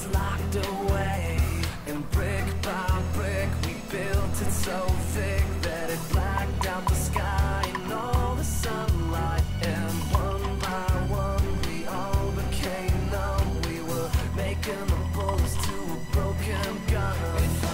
was locked away, and brick by brick we built it so thick that it blacked out the sky and all the sunlight. And one by one we all became numb. We were making the bullets to a broken gun.